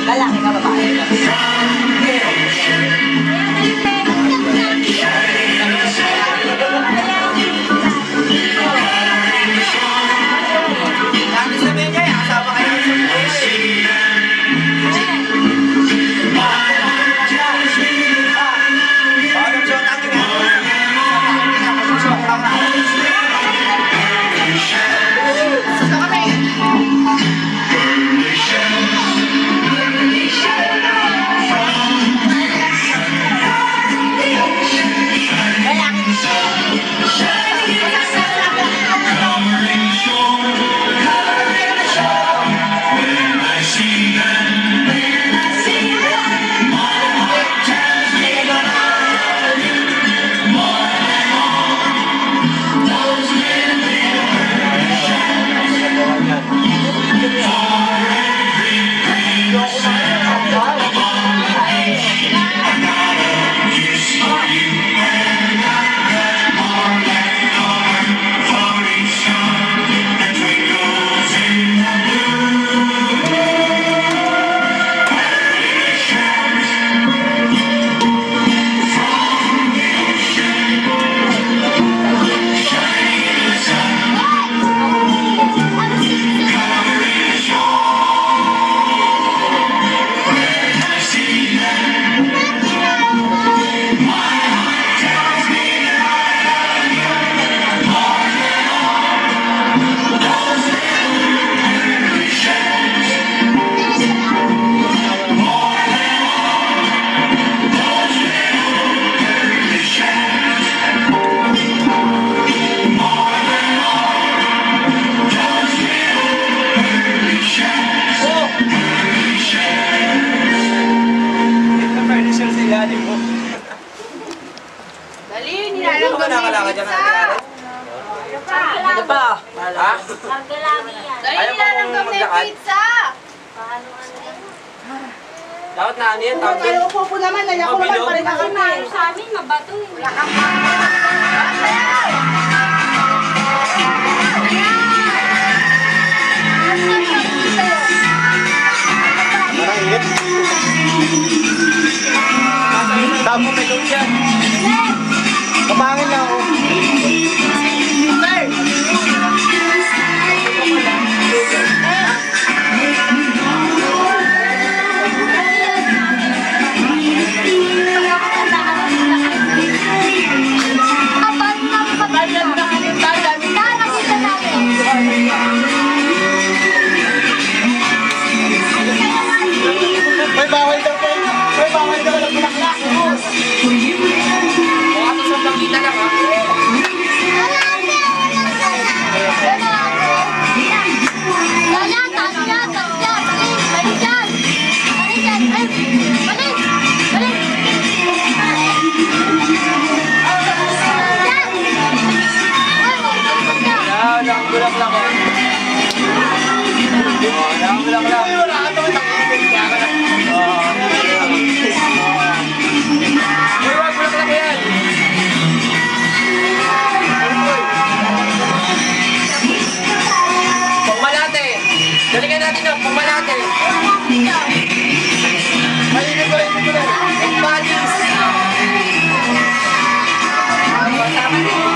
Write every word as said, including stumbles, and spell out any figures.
Lalaki ka, babae ka? Dami sa media, kasama kayo sa media. Dali, nilalang ka na pizza. Ano pa? Ha? Dali, nilalang ka na pizza. Dapat na ano yan? Tawag Ayaw po po naman, ayaw ko naman pa rin ako. Sa amin, mabato. Wala kang Tama may load yan. Kapangin lang ako. May bawal daw kayo. May bawal daw ng bulaklak. Baka ito sa pangkita lang ha. Wala ang bulaklak ha. Wala ang bulaklak. Wala ka naman nakikita. Uy, wag bulaklak yan. Pangmalate. Galingan natin ng pangmalate. Malinit ko rin, malinit ko rin. Pagbalis. Tama din.